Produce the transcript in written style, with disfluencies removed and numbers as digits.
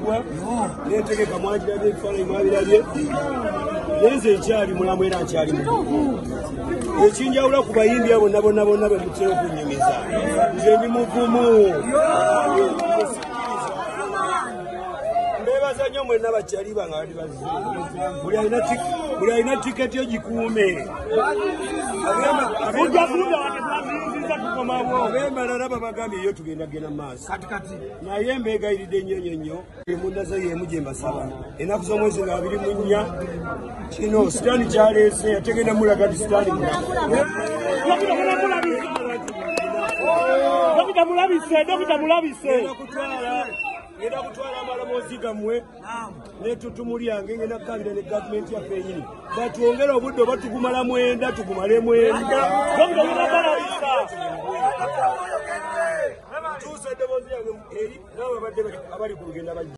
Bwagwa netegeka mwagira by'ebifaananyi mwabirabye yenze ekyali mulamu era akyali mutuufu ekinjawula ku bayimbi abo bonna bwe mutera okunyumiza nze ndi muvumu mbebaza nnyo mwenna bakyaliba nga bali bazze buli alina tiketi egikuume ab'embalala babagambye yo tugendagenda mu maaso naye mbeegayiridde nnyo emundaza y'emu gye mbasaba ennaku z'omwezi nga 24 kino sitaani kyaleese yategenda mulaga nti sitaani ngenda kutwala amalomoozi gammwe n'ettutumu lyange ngenda kukabira ne gavumenti yaffe enyini batwongere obudde oba tugumala mwenda tugumale mwenda ntuusa eddoboozi yange eri n'abo abadde abali ku lugenda bajja